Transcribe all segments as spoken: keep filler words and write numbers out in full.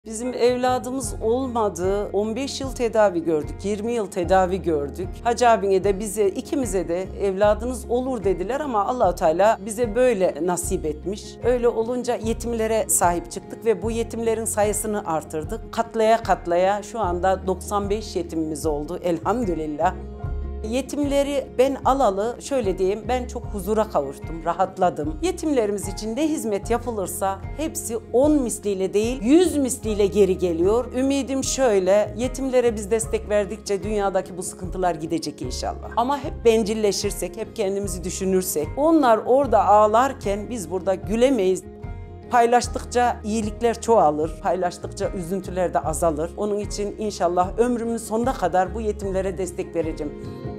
Bizim evladımız olmadı. on beş yıl tedavi gördük, yirmi yıl tedavi gördük. Hacı abine de bize, ikimize de evladınız olur dediler ama Allah-u Teala bize böyle nasip etmiş. Öyle olunca yetimlere sahip çıktık ve bu yetimlerin sayısını artırdık. Katlaya katlaya şu anda doksan beş yetimimiz oldu elhamdülillah. Yetimleri ben alalı şöyle diyeyim, ben çok huzura kavuştum, rahatladım. Yetimlerimiz için ne hizmet yapılırsa hepsi on misliyle değil yüz misliyle geri geliyor. Ümidim şöyle, yetimlere biz destek verdikçe dünyadaki bu sıkıntılar gidecek inşallah. Ama hep bencilleşirsek, hep kendimizi düşünürsek, onlar orada ağlarken biz burada gülemeyiz. Paylaştıkça iyilikler çoğalır, paylaştıkça üzüntüler de azalır. Onun için inşallah ömrümün sonuna kadar bu yetimlere destek vereceğim.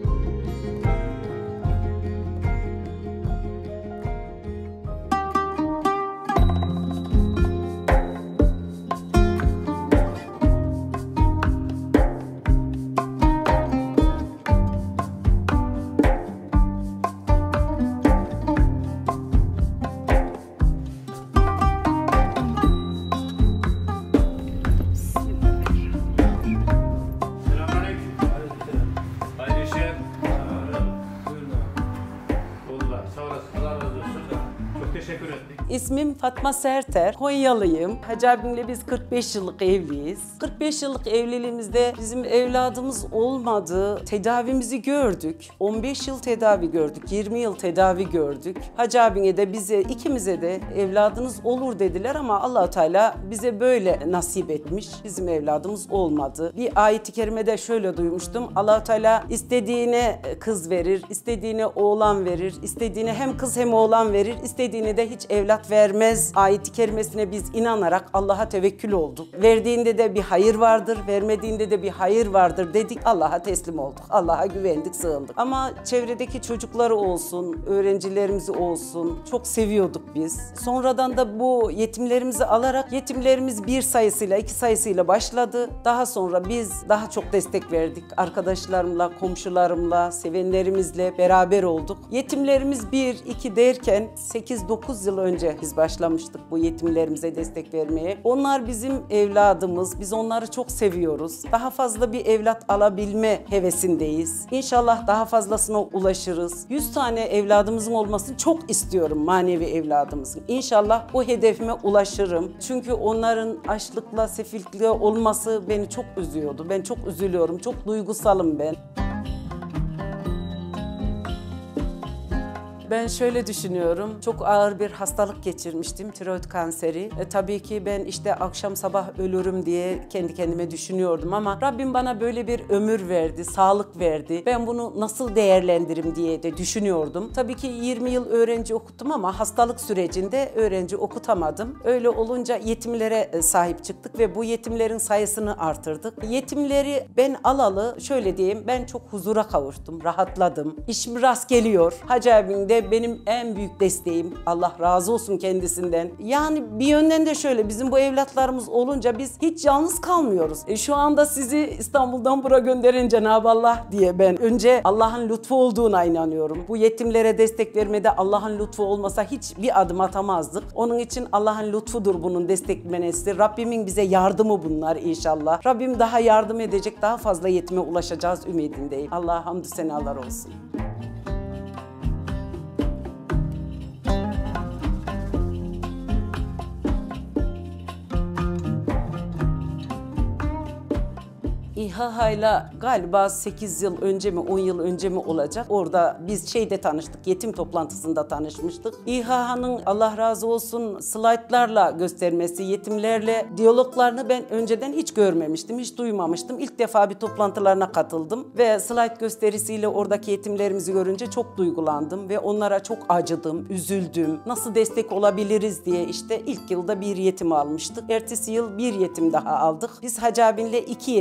Teşekkür ettik. İsmim Fatma Serter, Konyalıyım. Hacı abimle biz kırk beş yıllık evliyiz. kırk beş yıllık evliliğimizde bizim evladımız olmadı. Tedavimizi gördük. on beş yıl tedavi gördük, yirmi yıl tedavi gördük. Hacı abine de bize, ikimize de evladınız olur dediler ama Allah-u Teala bize böyle nasip etmiş. Bizim evladımız olmadı. Bir ayet-i kerimede şöyle duymuştum. Allah-u Teala istediğine kız verir, istediğine oğlan verir, istediğine hem kız hem oğlan verir, istediğine de hiç evlat vermez. Ayet-i kerimesine biz inanarak Allah'a tevekkül olduk. Verdiğinde de bir hayır vardır, vermediğinde de bir hayır vardır dedik. Allah'a teslim olduk. Allah'a güvendik, sığındık. Ama çevredeki çocukları olsun, öğrencilerimiz olsun çok seviyorduk biz. Sonradan da bu yetimlerimizi alarak yetimlerimiz bir sayısıyla, iki sayısıyla başladı. Daha sonra biz daha çok destek verdik. Arkadaşlarımla, komşularımla, sevenlerimizle beraber olduk. Yetimlerimiz bir, iki derken sekiz dokuz yıl önce biz başlamıştık bu yetimlerimize destek vermeye. Onlar bizim evladımız, biz onları çok seviyoruz. Daha fazla bir evlat alabilme hevesindeyiz. İnşallah daha fazlasına ulaşırız. yüz tane evladımızın olmasını çok istiyorum, manevi evladımızın. İnşallah o hedefime ulaşırım. Çünkü onların açlıkla, sefillikle olması beni çok üzüyordu. Ben çok üzülüyorum, çok duygusalım ben. Ben şöyle düşünüyorum, çok ağır bir hastalık geçirmiştim, tiroid kanseri. E, tabii ki ben işte akşam sabah ölürüm diye kendi kendime düşünüyordum ama Rabbim bana böyle bir ömür verdi, sağlık verdi. Ben bunu nasıl değerlendiririm diye de düşünüyordum. Tabii ki yirmi yıl öğrenci okuttum ama hastalık sürecinde öğrenci okutamadım. Öyle olunca yetimlere sahip çıktık ve bu yetimlerin sayısını artırdık. Yetimleri ben alalı şöyle diyeyim, ben çok huzura kavuştum, rahatladım. İşim rast geliyor. Hacı abim de benim en büyük desteğim. Allah razı olsun kendisinden. Yani bir yönden de şöyle, bizim bu evlatlarımız olunca biz hiç yalnız kalmıyoruz. E şu anda sizi İstanbul'dan buraya gönderen Cenab-ı Allah diye ben önce Allah'ın lütfu olduğuna inanıyorum. Bu yetimlere destek vermede Allah'ın lütfu olmasa hiç bir adım atamazdık. Onun için Allah'ın lütfudur bunun desteklemesi. Rabbimin bize yardımı bunlar inşallah. Rabbim daha yardım edecek, daha fazla yetime ulaşacağız ümidindeyim. Allah'a hamdü senalar olsun. İHA'yla galiba sekiz yıl önce mi on yıl önce mi olacak? Orada biz şeyde tanıştık, yetim toplantısında tanışmıştık. İHA'nın Allah razı olsun slaytlarla göstermesi, yetimlerle diyaloglarını ben önceden hiç görmemiştim, hiç duymamıştım. İlk defa bir toplantılarına katıldım ve slayt gösterisiyle oradaki yetimlerimizi görünce çok duygulandım ve onlara çok acıdım, üzüldüm. Nasıl destek olabiliriz diye işte ilk yılda bir yetim almıştık. Ertesi yıl bir yetim daha aldık. Biz Hacı abinle iki yetim aldık.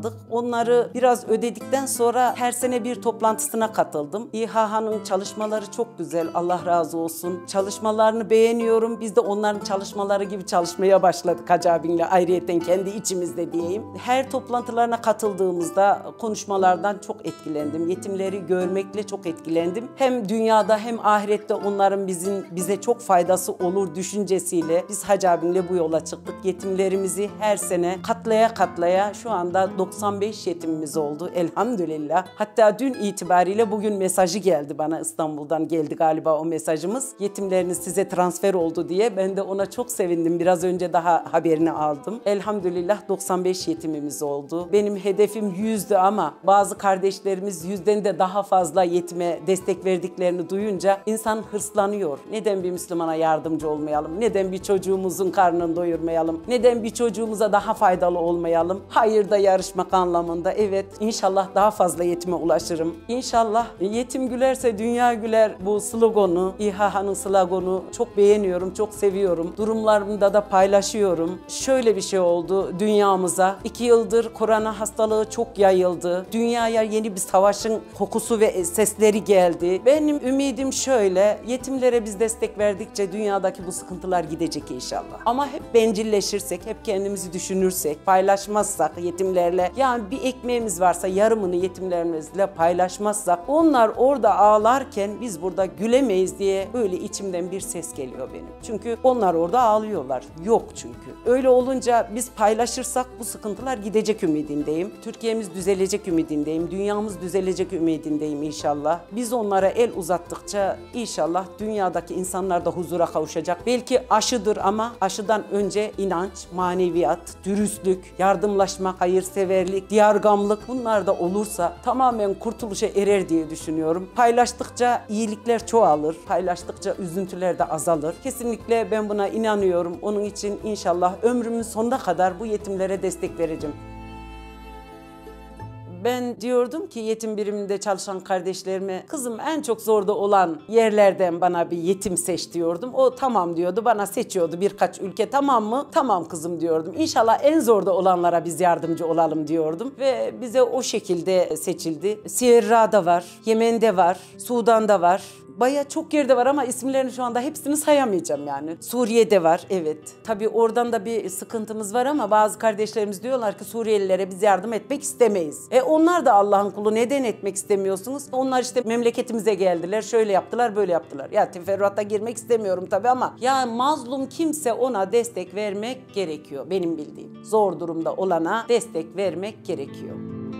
aldık. Onları biraz ödedikten sonra her sene bir toplantısına katıldım. İHA'nın çalışmaları çok güzel. Allah razı olsun. Çalışmalarını beğeniyorum. Biz de onların çalışmaları gibi çalışmaya başladık Hacı abinle. Ayrıyeten kendi içimizde diyeyim. Her toplantılarına katıldığımızda konuşmalardan çok etkilendim. Yetimleri görmekle çok etkilendim. Hem dünyada hem ahirette onların bizim bize çok faydası olur düşüncesiyle biz Hacı abimle bu yola çıktık. Yetimlerimizi her sene katlaya katlaya şu anda doksan beş yetimimiz oldu elhamdülillah. Hatta dün itibariyle bugün mesajı geldi bana, İstanbul'dan geldi galiba o mesajımız. Yetimleriniz size transfer oldu diye. Ben de ona çok sevindim. Biraz önce daha haberini aldım. Elhamdülillah doksan beş yetimimiz oldu. Benim hedefim yüzdü ama bazı kardeşlerimiz yüzden de daha fazla yetime destek verdiklerini duyunca insan hırslanıyor. Neden bir Müslümana yardımcı olmayalım? Neden bir çocuğumuzun karnını doyurmayalım? Neden bir çocuğumuza daha faydalı olmayalım? Hayırda yarışmak anlamında. Evet, inşallah daha fazla yetime ulaşırım. İnşallah yetim gülerse dünya güler bu sloganı, İHA'nın sloganı çok beğeniyorum, çok seviyorum. Durumlarımda da paylaşıyorum. Şöyle bir şey oldu dünyamıza. İki yıldır korona hastalığı çok yayıldı. Dünyaya yeni bir savaşın kokusu ve sesleri geldi. Benim ümidim şöyle, yetimlere biz destek verdikçe dünyadaki bu sıkıntılar gidecek inşallah. Ama hep bencilleşirsek, hep kendimizi düşünürsek, paylaşmazsak yetimlerle, yani bir ekmeğimiz varsa yarımını yetimlerimizle paylaşmazsak, onlar orada ağlarken biz burada gülemeyiz diye böyle içimden bir ses geliyor benim. Çünkü onlar orada ağlıyorlar. Yok çünkü. Öyle olunca biz paylaşırsak bu sıkıntılar gidecek ümidindeyim. Türkiye'miz düzelecek ümidindeyim. Dünyamız düzelecek ümidindeyim inşallah. Biz onlara el uzattıkça inşallah dünyadaki insanlar da huzura kavuşacak. Belki aşıdır ama aşıdan önce inanç, maneviyat, dürüstlük, yardımlaşma, hayırseverlik, diyargamlık bunlar da olursa tamamen kurtuluşa erer diye düşünüyorum. Paylaştıkça iyilikler çoğalır. Paylaştıkça üzüntüler de azalır. Kesinlikle ben buna inanıyorum. Onun için inşallah ömrümün sonuna kadar bu yetimlere destek vereceğim. Ben diyordum ki yetim biriminde çalışan kardeşlerime, kızım en çok zorda olan yerlerden bana bir yetim seç diyordum. O tamam diyordu, bana seçiyordu birkaç ülke, tamam mı? Tamam kızım diyordum. İnşallah en zorda olanlara biz yardımcı olalım diyordum. Ve bize o şekilde seçildi. Sierra'da var, Yemen'de var, Sudan'da var. Bayağı çok yerde var ama isimlerini şu anda hepsini sayamayacağım yani. Suriye'de var, evet. Tabii oradan da bir sıkıntımız var ama bazı kardeşlerimiz diyorlar ki Suriyelilere biz yardım etmek istemeyiz. E onlar da Allah'ın kulu, neden etmek istemiyorsunuz? Onlar işte memleketimize geldiler, şöyle yaptılar, böyle yaptılar. Ya teferruata girmek istemiyorum tabii ama ya mazlum kimse ona destek vermek gerekiyor benim bildiğim. Zor durumda olana destek vermek gerekiyor.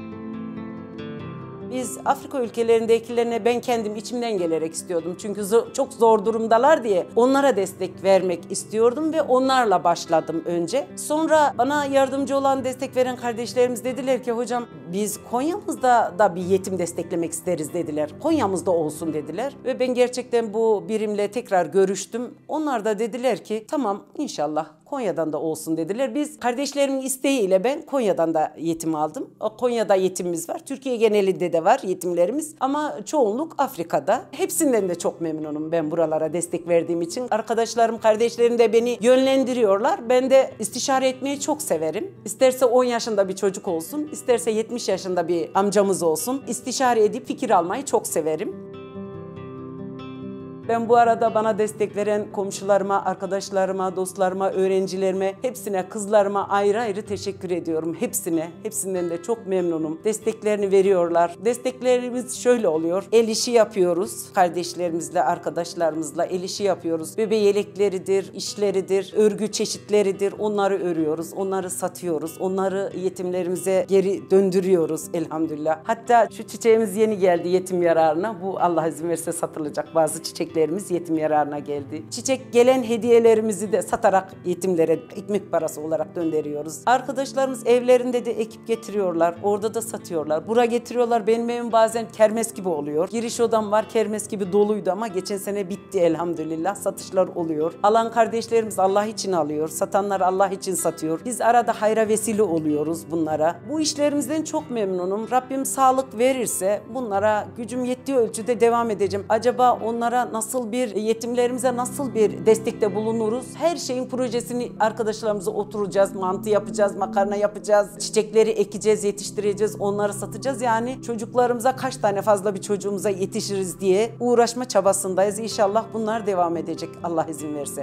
Biz Afrika ülkelerindekilerine ben kendim içimden gelerek istiyordum. Çünkü zor, çok zor durumdalar diye onlara destek vermek istiyordum ve onlarla başladım önce. Sonra bana yardımcı olan, destek veren kardeşlerimiz dediler ki hocam biz Konya'mızda da bir yetim desteklemek isteriz dediler. Konya'mızda olsun dediler ve ben gerçekten bu birimle tekrar görüştüm. Onlar da dediler ki tamam inşallah Konya'dan da olsun dediler. Biz kardeşlerimin isteğiyle ben Konya'dan da yetim aldım. Konya'da yetimimiz var. Türkiye genelinde de var yetimlerimiz ama çoğunluk Afrika'da. Hepsinden de çok memnunum ben buralara destek verdiğim için. Arkadaşlarım, kardeşlerim de beni yönlendiriyorlar. Ben de istişare etmeyi çok severim. İsterse on yaşında bir çocuk olsun, isterse yetmiş yaşında bir amcamız olsun. İstişare edip fikir almayı çok severim. Ben bu arada bana destek veren komşularıma, arkadaşlarıma, dostlarıma, öğrencilerime, hepsine, kızlarıma ayrı ayrı teşekkür ediyorum. Hepsine, hepsinden de çok memnunum. Desteklerini veriyorlar. Desteklerimiz şöyle oluyor. El işi yapıyoruz. Kardeşlerimizle, arkadaşlarımızla el işi yapıyoruz. Bebe yelekleridir, işleridir, örgü çeşitleridir. Onları örüyoruz, onları satıyoruz. Onları yetimlerimize geri döndürüyoruz elhamdülillah. Hatta şu çiçeğimiz yeni geldi yetim yararına. Bu Allah izin verirse satılacak bazı çiçekler. Yetim yararına geldi. Çiçek gelen hediyelerimizi de satarak yetimlere ekmek parası olarak gönderiyoruz. Arkadaşlarımız evlerinde de ekip getiriyorlar. Orada da satıyorlar. Bura getiriyorlar. Benim evim bazen kermes gibi oluyor. Giriş odam var. Kermes gibi doluydu ama geçen sene bitti elhamdülillah. Satışlar oluyor. Alan kardeşlerimiz Allah için alıyor. Satanlar Allah için satıyor. Biz arada hayra vesile oluyoruz bunlara. Bu işlerimizden çok memnunum. Rabbim sağlık verirse bunlara gücüm yettiği ölçüde devam edeceğim. Acaba onlara nasıl nasıl bir yetimlerimize nasıl bir destekte bulunuruz? Her şeyin projesini arkadaşlarımıza oturacağız, mantı yapacağız, makarna yapacağız, çiçekleri ekeceğiz, yetiştireceğiz, onları satacağız. Yani çocuklarımıza kaç tane fazla bir çocuğumuza yetişiriz diye uğraşma çabasındayız. İnşallah bunlar devam edecek Allah izin verirse.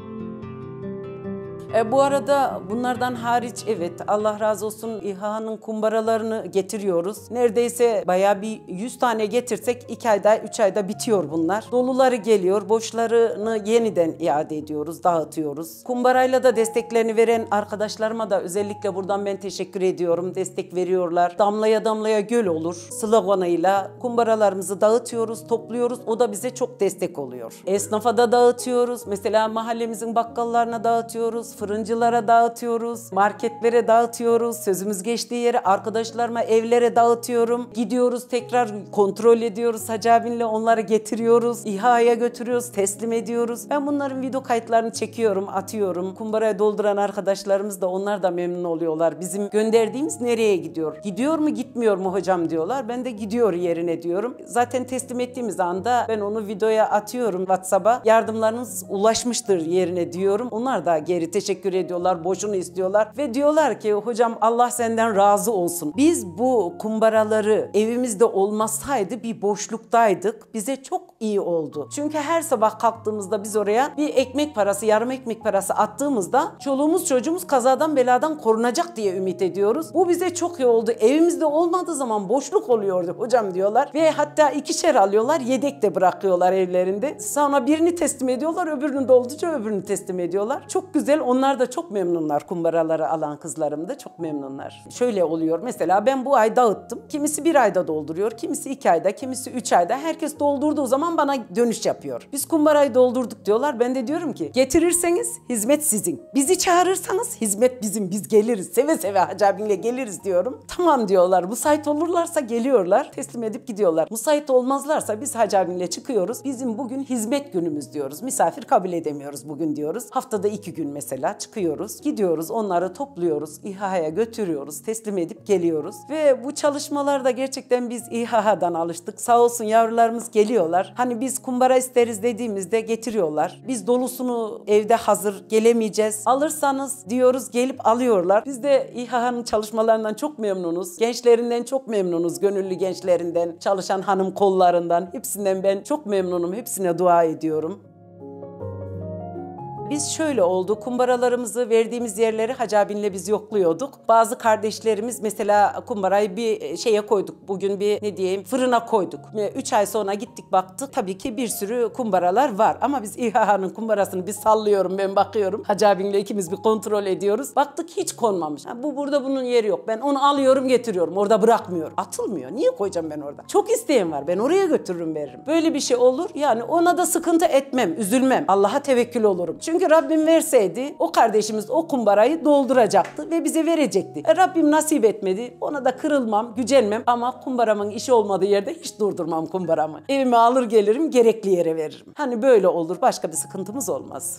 E, bu arada bunlardan hariç evet Allah razı olsun İHA'nın kumbaralarını getiriyoruz. Neredeyse bayağı bir yüz tane getirsek iki ayda üç ayda bitiyor bunlar. Doluları geliyor, boşlarını yeniden iade ediyoruz, dağıtıyoruz. Kumbarayla da desteklerini veren arkadaşlarıma da özellikle buradan ben teşekkür ediyorum. Destek veriyorlar. Damlaya damlaya göl olur sloganıyla kumbaralarımızı dağıtıyoruz, topluyoruz. O da bize çok destek oluyor. Esnafa da dağıtıyoruz. Mesela mahallemizin bakkallarına dağıtıyoruz. Fırıncılara dağıtıyoruz, marketlere dağıtıyoruz, sözümüz geçtiği yere arkadaşlarıma, evlere dağıtıyorum. Gidiyoruz tekrar kontrol ediyoruz, Hacı abinle onları getiriyoruz, İHA'ya götürüyoruz, teslim ediyoruz. Ben bunların video kayıtlarını çekiyorum, atıyorum. Kumbaraya dolduran arkadaşlarımız da onlar da memnun oluyorlar. Bizim gönderdiğimiz nereye gidiyor? Gidiyor mu gitmiyor mu hocam diyorlar. Ben de gidiyor yerine diyorum. Zaten teslim ettiğimiz anda ben onu videoya atıyorum WhatsApp'a. Yardımlarınız ulaşmıştır yerine diyorum. Onlar da geri teşekkür Teşekkür ediyorlar, boşunu istiyorlar ve diyorlar ki hocam Allah senden razı olsun. Biz bu kumbaraları evimizde olmasaydı bir boşluktaydık. Bize çok iyi oldu. Çünkü her sabah kalktığımızda biz oraya bir ekmek parası, yarım ekmek parası attığımızda çoluğumuz çocuğumuz kazadan beladan korunacak diye ümit ediyoruz. Bu bize çok iyi oldu. Evimizde olmadığı zaman boşluk oluyordu hocam diyorlar ve hatta ikişer alıyorlar, yedek de bırakıyorlar evlerinde. Sonra birini teslim ediyorlar, öbürünü dolduruyor, öbürünü teslim ediyorlar. Çok güzel. Onlar da çok memnunlar. Kumbaraları alan kızlarım da çok memnunlar. Şöyle oluyor. Mesela ben bu ay dağıttım. Kimisi bir ayda dolduruyor. Kimisi iki ayda. Kimisi üç ayda. Herkes doldurduğu zaman bana dönüş yapıyor. Biz kumbarayı doldurduk diyorlar. Ben de diyorum ki getirirseniz hizmet sizin. Bizi çağırırsanız hizmet bizim. Biz geliriz. Seve seve Hacı abinle geliriz diyorum. Tamam diyorlar. Müsait olurlarsa geliyorlar. Teslim edip gidiyorlar. Müsait olmazlarsa biz Hacı abinle çıkıyoruz. Bizim bugün hizmet günümüz diyoruz. Misafir kabul edemiyoruz bugün diyoruz. Haftada iki gün mesela çıkıyoruz, gidiyoruz, onları topluyoruz, İHA'ya götürüyoruz, teslim edip geliyoruz. Ve bu çalışmalarda gerçekten biz İHA'dan alıştık. Sağ olsun yavrularımız geliyorlar. Hani biz kumbara isteriz dediğimizde getiriyorlar. Biz dolusunu evde hazır gelemeyeceğiz. Alırsanız diyoruz gelip alıyorlar. Biz de İHA'nın çalışmalarından çok memnunuz. Gençlerinden çok memnunuz. Gönüllü gençlerinden, çalışan hanım kollarından. Hepsinden ben çok memnunum. Hepsine dua ediyorum. Biz şöyle oldu, kumbaralarımızı verdiğimiz yerleri Hacı abinle biz yokluyorduk. Bazı kardeşlerimiz mesela kumbarayı bir şeye koyduk. Bugün bir ne diyeyim fırına koyduk. Üç ay sonra gittik baktık. Tabii ki bir sürü kumbaralar var. Ama biz İHA'nın kumbarasını bir sallıyorum ben bakıyorum. Hacı abinle ikimiz bir kontrol ediyoruz. Baktık hiç konmamış. Ha, bu burada bunun yeri yok. Ben onu alıyorum getiriyorum. Orada bırakmıyorum. Atılmıyor. Niye koyacağım ben orada? Çok isteyen var. Ben oraya götürürüm veririm. Böyle bir şey olur. Yani ona da sıkıntı etmem. Üzülmem. Allah'a tevekkül olurum. Çünkü Çünkü Rabbim verseydi o kardeşimiz o kumbarayı dolduracaktı ve bize verecekti. E, Rabbim nasip etmedi. Ona da kırılmam, gücenmem ama kumbaramın işi olmadığı yerde hiç durdurmam kumbaramı. Evime alır gelirim, gerekli yere veririm. Hani böyle olur, başka bir sıkıntımız olmaz.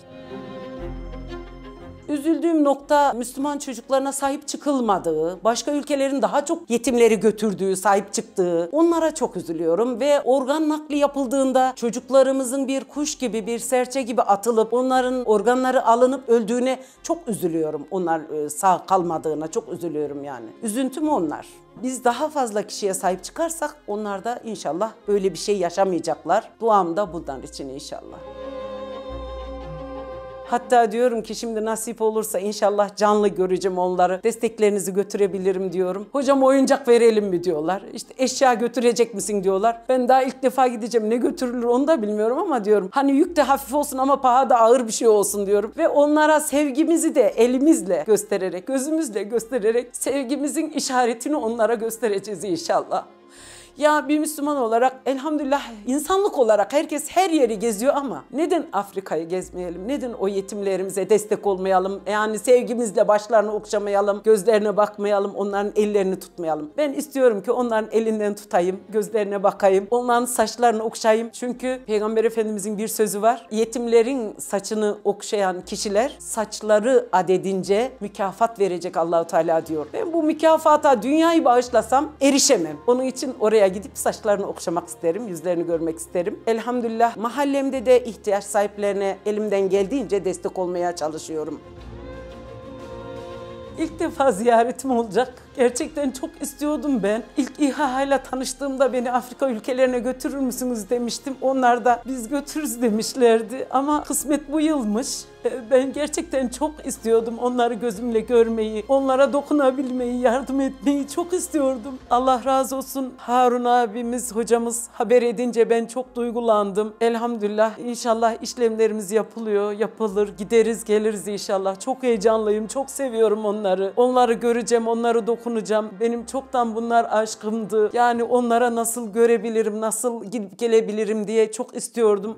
Üzüldüğüm nokta Müslüman çocuklarına sahip çıkılmadığı, başka ülkelerin daha çok yetimleri götürdüğü, sahip çıktığı, onlara çok üzülüyorum ve organ nakli yapıldığında çocuklarımızın bir kuş gibi, bir serçe gibi atılıp onların organları alınıp öldüğüne çok üzülüyorum. Onlar sağ kalmadığına çok üzülüyorum yani. Üzüntüm onlar. Biz daha fazla kişiye sahip çıkarsak onlar da inşallah böyle bir şey yaşamayacaklar. Duam da bundan için inşallah. Hatta diyorum ki şimdi nasip olursa inşallah canlı göreceğim onları. Desteklerinizi götürebilirim diyorum. Hocam oyuncak verelim mi diyorlar. İşte eşya götürecek misin diyorlar. Ben daha ilk defa gideceğim. Ne götürülür onu da bilmiyorum ama diyorum. Hani yük de hafif olsun ama paha da ağır bir şey olsun diyorum. Ve onlara sevgimizi de elimizle göstererek, gözümüzle göstererek sevgimizin işaretini onlara göstereceğiz inşallah. Ya bir Müslüman olarak elhamdülillah insanlık olarak herkes her yeri geziyor ama neden Afrika'yı gezmeyelim? Neden o yetimlerimize destek olmayalım? Yani sevgimizle başlarını okşamayalım, gözlerine bakmayalım, onların ellerini tutmayalım. Ben istiyorum ki onların elinden tutayım, gözlerine bakayım, onların saçlarını okşayayım. Çünkü Peygamber Efendimizin bir sözü var. Yetimlerin saçını okşayan kişiler saçları adedince mükafat verecek Allah-u Teala diyor. Ben bu mükafata dünyayı bağışlasam erişemem. Onun için oraya oraya gidip saçlarını okşamak isterim, yüzlerini görmek isterim. Elhamdülillah mahallemde de ihtiyaç sahiplerine elimden geldiğince destek olmaya çalışıyorum. İlk defa ziyaretim olacak. Gerçekten çok istiyordum ben. İlk İHA ile tanıştığımda beni Afrika ülkelerine götürür müsünüz demiştim. Onlar da biz götürürüz demişlerdi. Ama kısmet bu yılmış. Ben gerçekten çok istiyordum onları gözümle görmeyi, onlara dokunabilmeyi, yardım etmeyi çok istiyordum. Allah razı olsun Harun abimiz, hocamız haber edince ben çok duygulandım. Elhamdülillah inşallah işlemlerimiz yapılıyor, yapılır, gideriz geliriz inşallah. Çok heyecanlıyım, çok seviyorum onları. Onları göreceğim, onları dokunacağım. Benim çoktan bunlar aşkımdı. Yani onlara nasıl görebilirim, nasıl gidip gelebilirim diye çok istiyordum.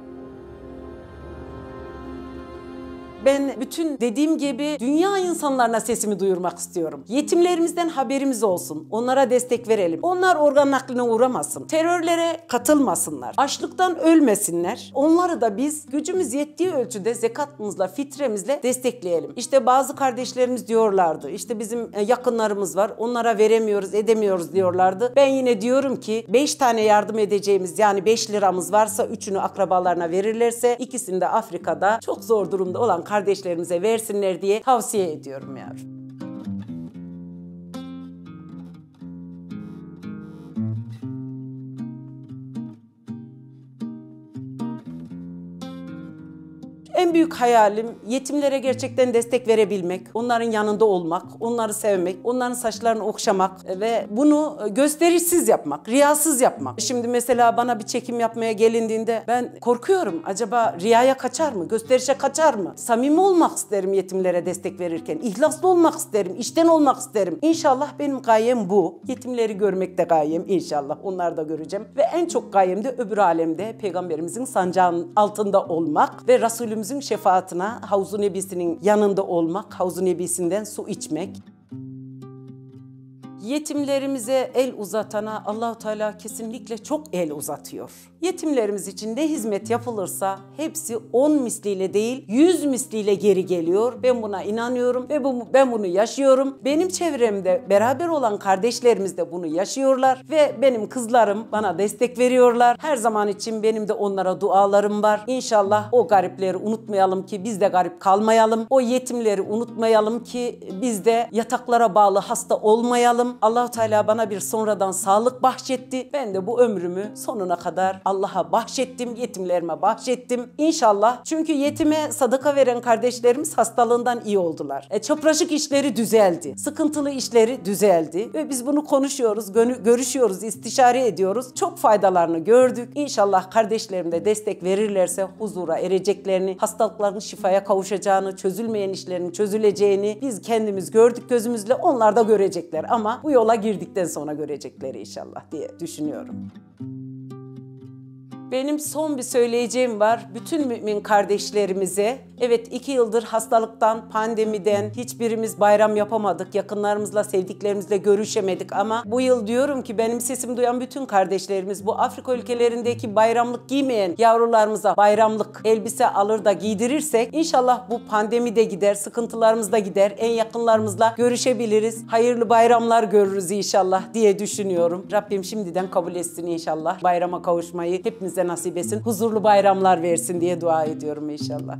Ben bütün dediğim gibi dünya insanlarına sesimi duyurmak istiyorum. Yetimlerimizden haberimiz olsun. Onlara destek verelim. Onlar organ nakline uğramasın. Terörlere katılmasınlar. Açlıktan ölmesinler. Onları da biz gücümüz yettiği ölçüde zekatımızla, fitremizle destekleyelim. İşte bazı kardeşlerimiz diyorlardı. İşte bizim yakınlarımız var. Onlara veremiyoruz, edemiyoruz diyorlardı. Ben yine diyorum ki beş tane yardım edeceğimiz yani beş liramız varsa üçünü akrabalarına verirlerse ikisini de Afrika'da çok zor durumda olan kardeşlerimize versinler diye tavsiye ediyorum yavrum. En büyük hayalim yetimlere gerçekten destek verebilmek, onların yanında olmak, onları sevmek, onların saçlarını okşamak ve bunu gösterişsiz yapmak, riyasız yapmak. Şimdi mesela bana bir çekim yapmaya gelindiğinde ben korkuyorum. Acaba riyaya kaçar mı? Gösterişe kaçar mı? Samimi olmak isterim yetimlere destek verirken. İhlaslı olmak isterim, içten olmak isterim. İnşallah benim gayem bu. Yetimleri görmek de gayem inşallah. Onları da göreceğim. Ve en çok gayem de öbür alemde Peygamberimizin sancağının altında olmak ve Resulümüzün şefaatine Havz-ı Nebisi'nin yanında olmak, Havz-ı Nebisi'nden su içmek. Yetimlerimize el uzatana Allah-u Teala kesinlikle çok el uzatıyor. Yetimlerimiz için ne hizmet yapılırsa hepsi on misliyle değil yüz misliyle geri geliyor. Ben buna inanıyorum ve bu, ben bunu yaşıyorum. Benim çevremde beraber olan kardeşlerimiz de bunu yaşıyorlar ve benim kızlarım bana destek veriyorlar. Her zaman için benim de onlara dualarım var. İnşallah o garipleri unutmayalım ki biz de garip kalmayalım. O yetimleri unutmayalım ki biz de yataklara bağlı hasta olmayalım. Allah-u Teala bana bir sonradan sağlık bahşetti. Ben de bu ömrümü sonuna kadar Allah'a bahşettim, yetimlerime bahşettim. İnşallah çünkü yetime sadaka veren kardeşlerimiz hastalığından iyi oldular. E, çapraşık işleri düzeldi. Sıkıntılı işleri düzeldi. Ve biz bunu konuşuyoruz, görüşüyoruz, istişare ediyoruz. Çok faydalarını gördük. İnşallah kardeşlerim de destek verirlerse huzura ereceklerini, hastalıkların şifaya kavuşacağını, çözülmeyen işlerin çözüleceğini biz kendimiz gördük gözümüzle. Onlar da görecekler ama bu yola girdikten sonra görecekleri inşallah diye düşünüyorum. Benim son bir söyleyeceğim var. Bütün mümin kardeşlerimize, evet iki yıldır hastalıktan, pandemiden hiçbirimiz bayram yapamadık. Yakınlarımızla, sevdiklerimizle görüşemedik ama bu yıl diyorum ki benim sesimi duyan bütün kardeşlerimiz bu Afrika ülkelerindeki bayramlık giymeyen yavrularımıza bayramlık elbise alır da giydirirsek inşallah bu pandemi de gider, sıkıntılarımız da gider. En yakınlarımızla görüşebiliriz. Hayırlı bayramlar görürüz inşallah diye düşünüyorum. Rabbim şimdiden kabul etsin inşallah. Bayrama kavuşmayı hepimiz nasip etsin, huzurlu bayramlar versin diye dua ediyorum inşallah.